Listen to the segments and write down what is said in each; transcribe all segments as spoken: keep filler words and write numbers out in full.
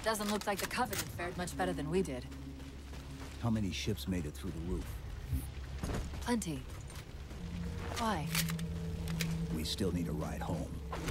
Doesn't look like the Covenant fared much better than we did. How many ships made it through the roof? Plenty. Why? We still need a ride home.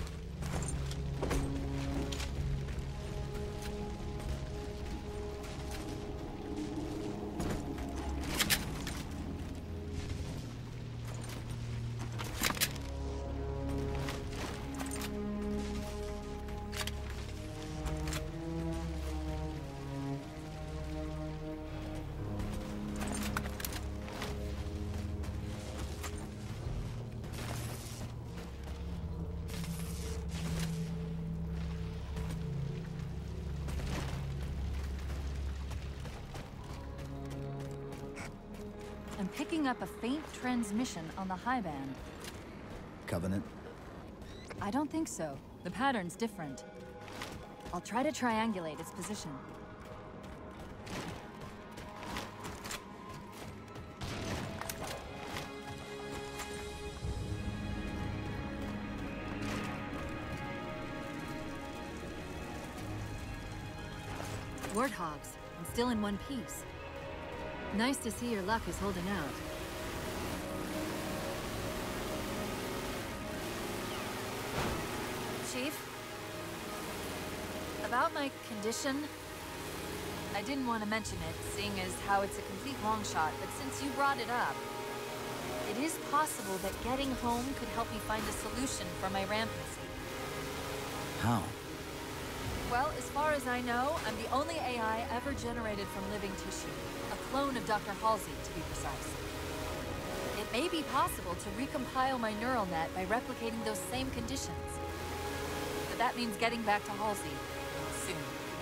I'm picking up a faint transmission on the high band. Covenant? I don't think so. The pattern's different. I'll try to triangulate its position. Warthogs, and still in one piece. Nice to see your luck is holding out. Chief? About my condition? I didn't want to mention it, seeing as how it's a complete long shot, but since you brought it up, it is possible that getting home could help me find a solution for my rampancy. How? Well, as far as I know, I'm the only A I ever generated from living tissue. A clone of Doctor Halsey, to be precise. It may be possible to recompile my neural net by replicating those same conditions. But that means getting back to Halsey soon.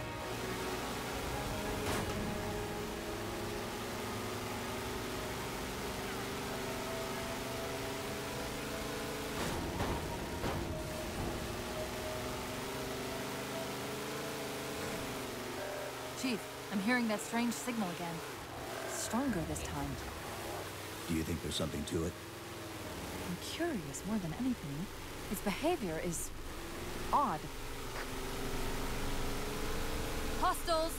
Chief, I'm hearing that strange signal again. Stronger this time. Do you think there's something to it? I'm curious more than anything. Its behavior is odd. Hostiles!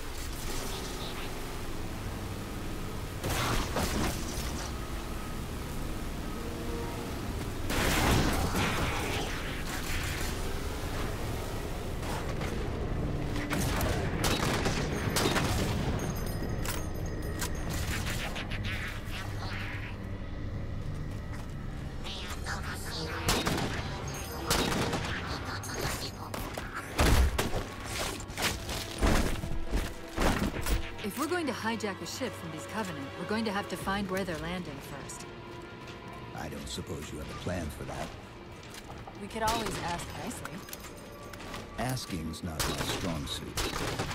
If we're going to hijack a ship from these Covenant, we're going to have to find where they're landing first. I don't suppose you have a plan for that. We could always ask nicely. Asking's not my strong suit.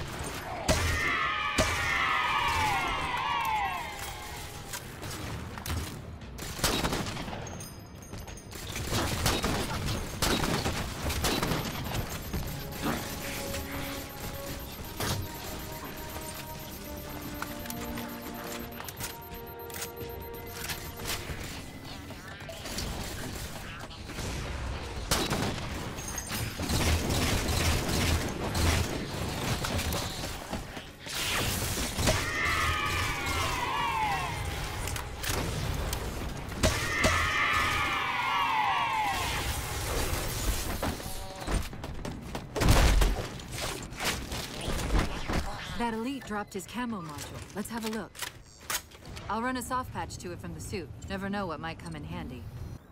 That elite dropped his camo module. Let's have a look. I'll run a soft patch to it from the suit. Never know what might come in handy.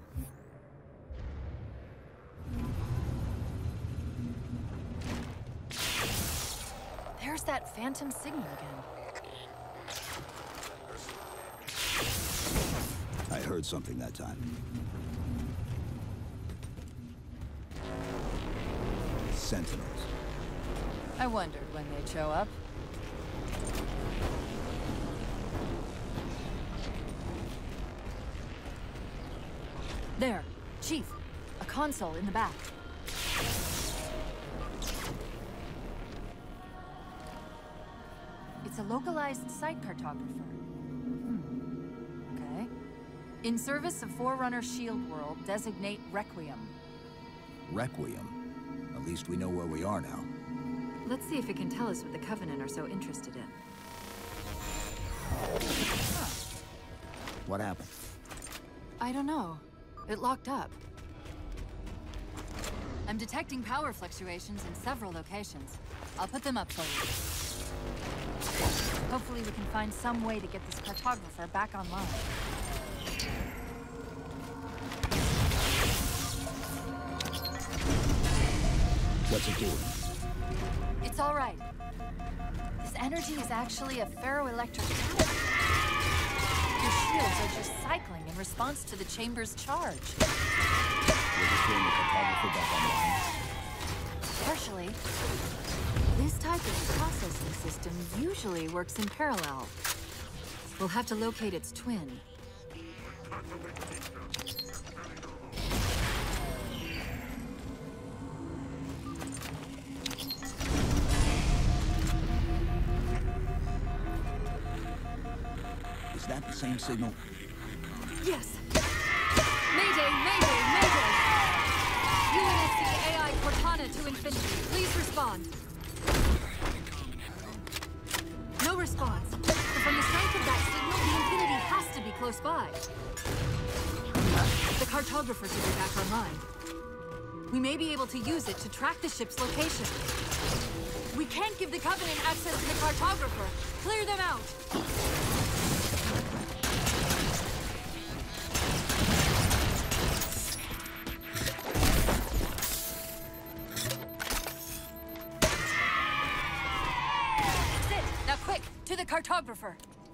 There's that phantom signal again. I heard something that time. Sentinels. I wondered when they'd show up. There, Chief. A console in the back. It's a localized site cartographer. Hmm. Okay. In service of Forerunner Shield World, designate Requiem. Requiem? At least we know where we are now. Let's see if it can tell us what the Covenant are so interested in. Huh. What happened? I don't know. It locked up. I'm detecting power fluctuations in several locations. I'll put them up for you. Hopefully we can find some way to get this cartographer back online. What's it doing? It's all right. This energy is actually a ferroelectric power. Your shields are just cycling in response to the chamber's charge. We're just getting the cartographer back online. Partially. This type of processing system usually works in parallel. We'll have to locate its twin. Is that the same signal? Yes! Mayday! Mayday! Mayday! U N S C A I Cortana to Infinity. Please respond. No response. But from the strength of that signal, the Infinity has to be close by. The cartographer should be back online. We may be able to use it to track the ship's location. We can't give the Covenant access to the cartographer. Clear them out! To the cartographer!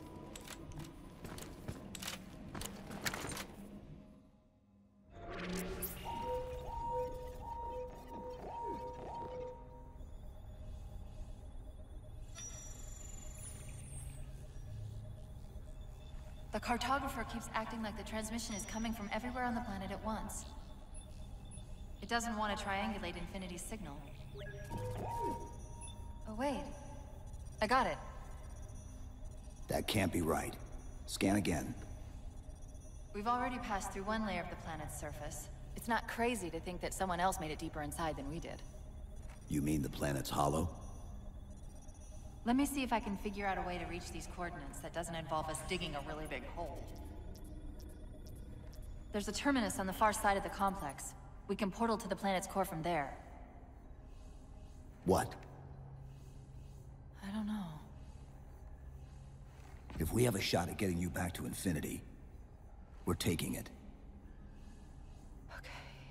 The cartographer keeps acting like the transmission is coming from everywhere on the planet at once. It doesn't want to triangulate Infinity's signal. Oh wait. I got it. That can't be right. Scan again. We've already passed through one layer of the planet's surface. It's not crazy to think that someone else made it deeper inside than we did. You mean the planet's hollow? Let me see if I can figure out a way to reach these coordinates that doesn't involve us digging a really big hole. There's a terminus on the far side of the complex. We can portal to the planet's core from there. What? I don't know. If we have a shot at getting you back to Infinity, we're taking it. Okay.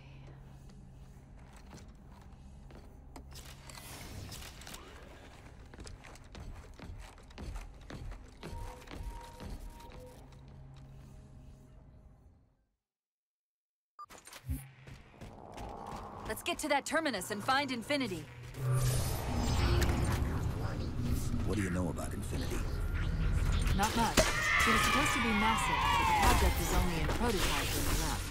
Let's get to that terminus and find Infinity. What do you know about Infinity? Not much. It was supposed to be massive, but the project is only in prototype when we left.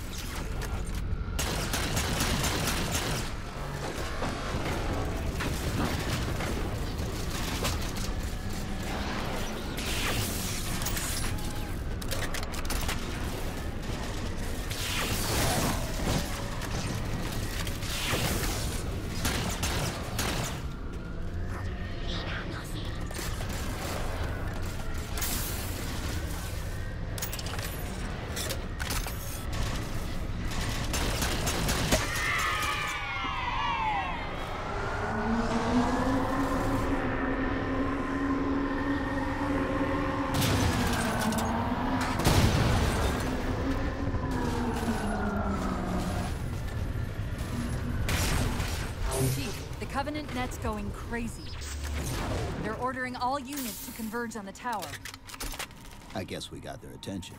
Covenant net's going crazy. They're ordering all units to converge on the tower. I guess we got their attention.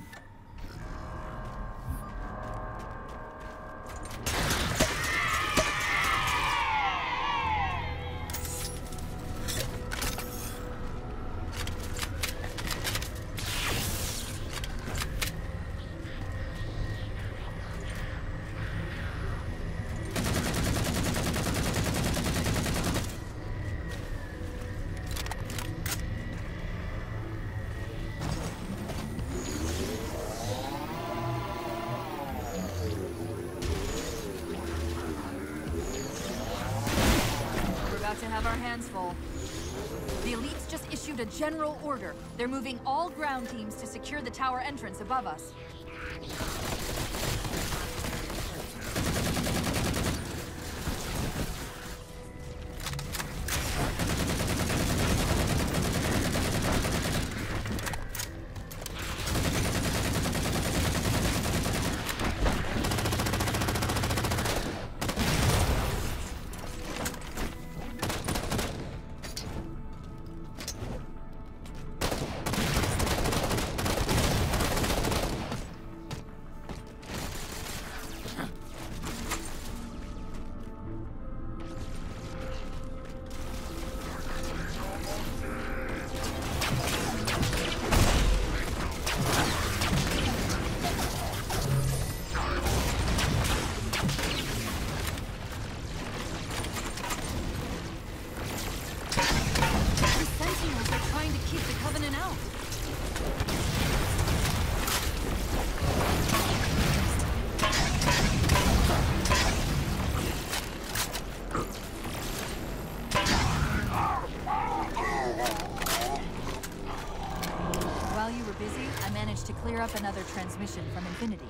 about to have our hands full. The elites just issued a general order. They're moving all ground teams to secure the tower entrance above us. To clear up another transmission from Infinity.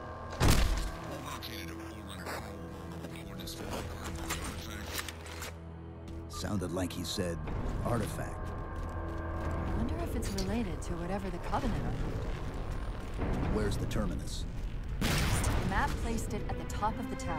Sounded like he said artifact. I wonder if it's related to whatever the Covenant are. Where's the terminus? The map placed it at the top of the tower.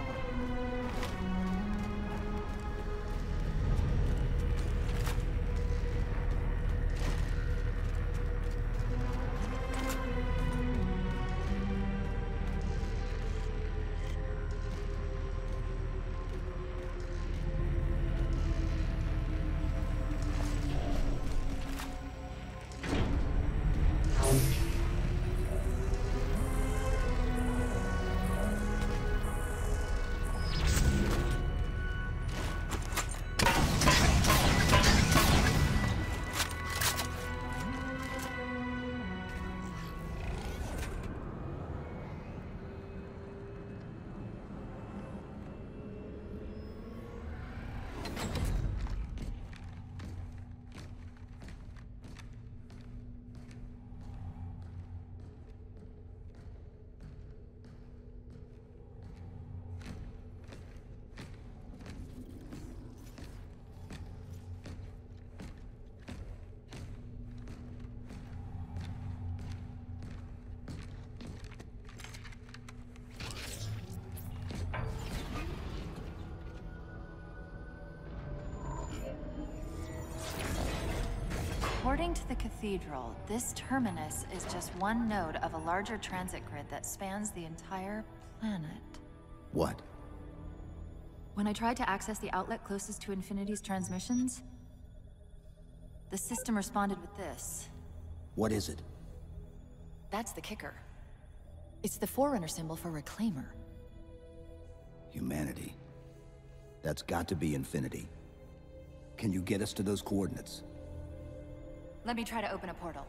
According to the Cathedral, this terminus is just one node of a larger transit grid that spans the entire planet. What? When I tried to access the outlet closest to Infinity's transmissions, the system responded with this. What is it? That's the kicker. It's the Forerunner symbol for Reclaimer. Humanity. That's got to be Infinity. Can you get us to those coordinates? Let me try to open a portal.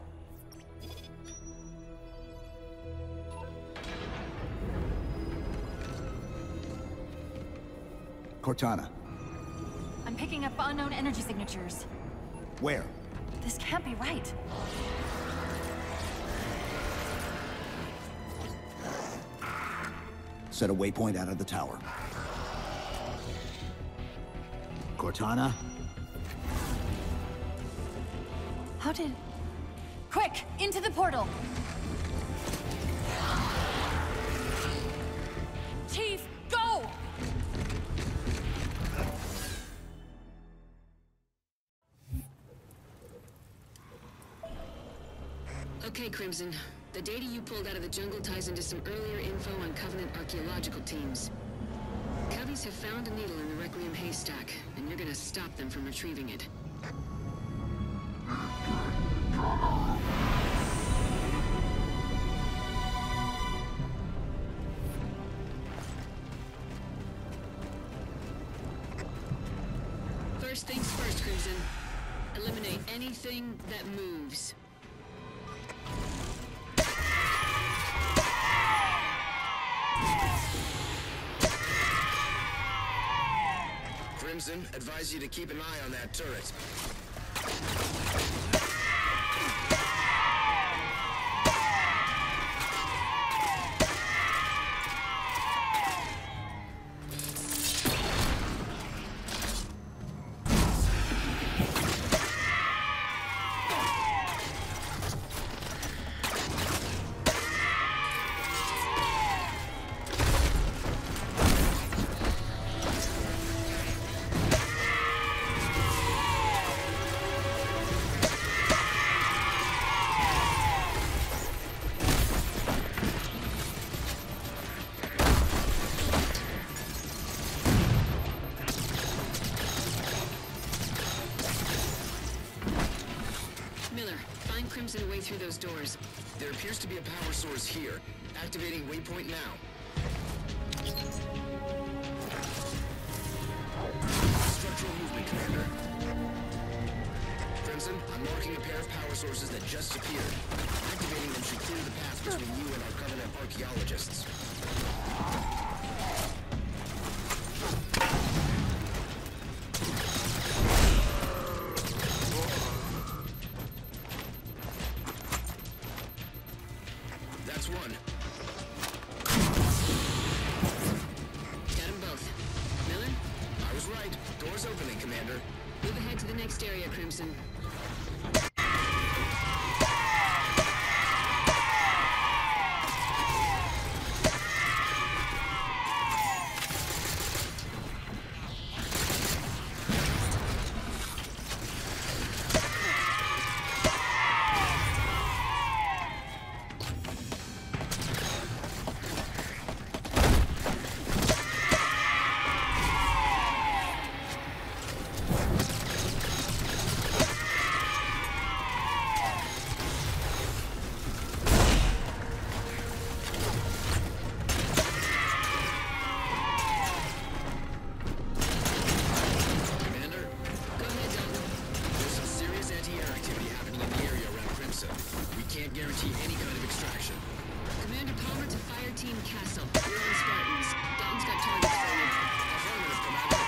Cortana. I'm picking up unknown energy signatures. Where? This can't be right. Set a waypoint out of the tower. Cortana? How did... Quick! Into the portal! Chief, go! Okay, Crimson. The data you pulled out of the jungle ties into some earlier info on Covenant archaeological teams. Covies have found a needle in the Requiem haystack, and you're gonna stop them from retrieving it. First things first, Crimson. Eliminate anything that moves. Crimson. Advise you to keep an eye on that turret. Crimson way through those doors. There appears to be a power source here. Activating waypoint now. Structural movement, Commander. Crimson, I'm marking a pair of power sources that just appeared. Activating them should clear the path between you and our Covenant archaeologists. One. Got them both. Miller? I was right. Door's opening, Commander. Move ahead to the next area, Crimson. Guarantee any kind of extraction. Commander Palmer to Fire Team Castle. We're on Spartans. Dalton's got targets for you. Affirmative,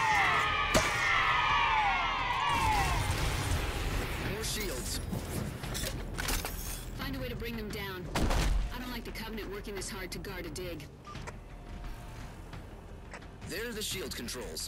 Commander. More shields. Find a way to bring them down. I don't like the Covenant working this hard to guard a dig. There are the shield controls.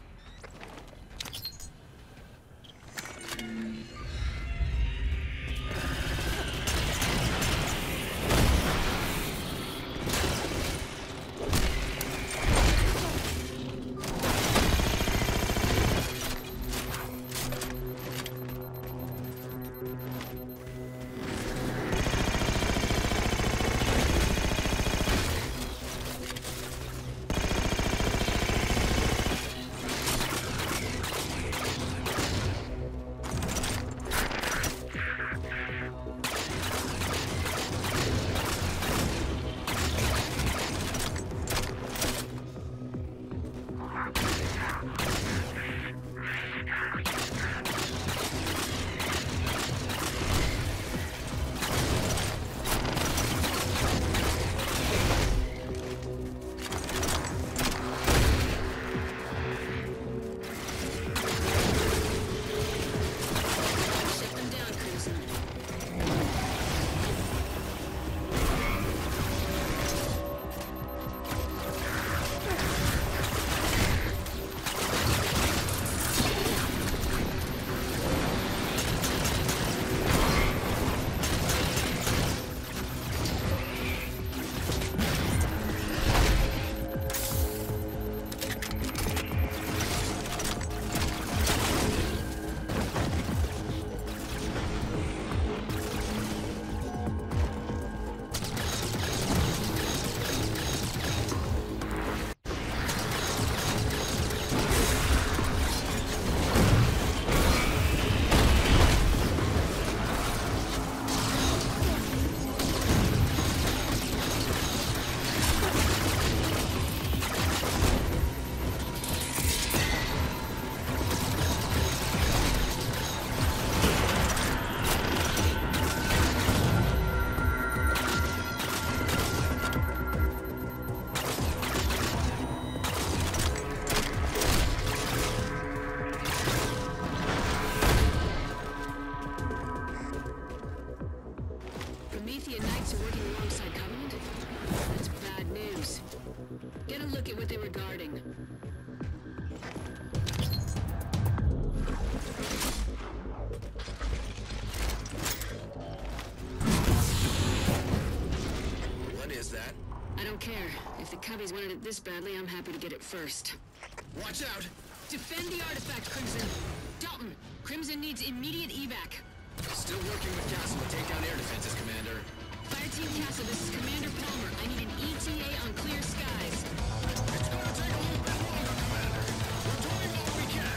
Cubbies wanted it this badly, I'm happy to get it first. Watch out! Defend the artifact, Crimson! Dalton, Crimson needs immediate evac. Still working with Castle to take down air defenses, Commander. Fire Team Castle, this is Commander Palmer. I need an E T A on clear skies. It's gonna take a little bit longer, Commander. We're doing all we can.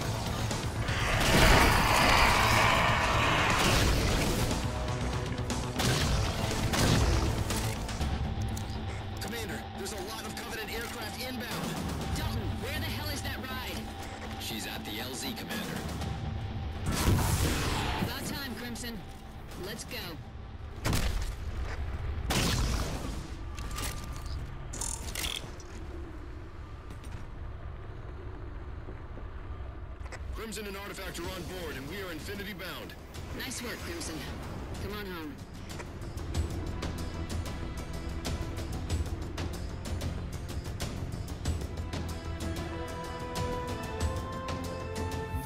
Commander, there's a lot of Covenant aircraft inbound. Dalton, where the hell is that ride? She's at the L Z, Commander. About time, Crimson. Let's go. Crimson and Artifact are on board, and we are Infinity bound. Nice work, Crimson. Come on home.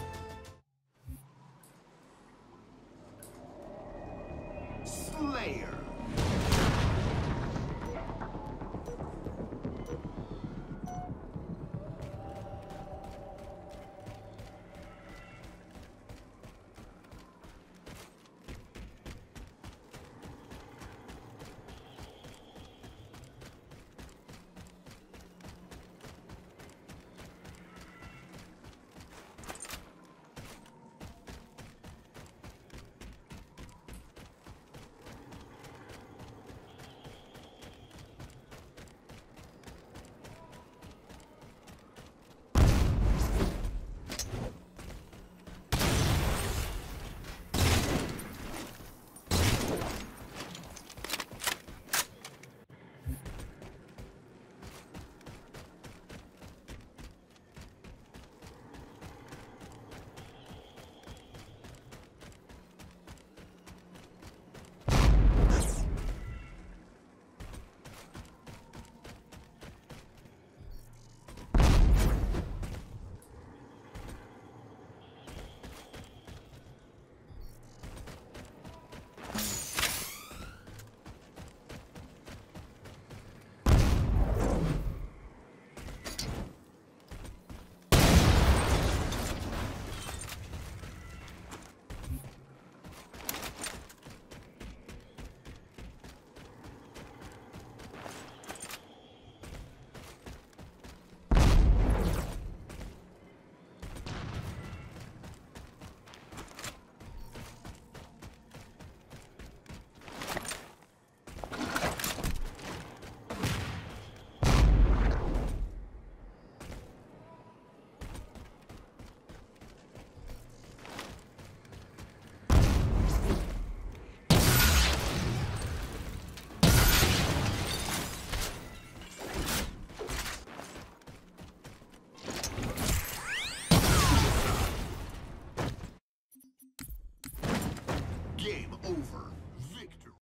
Slayer.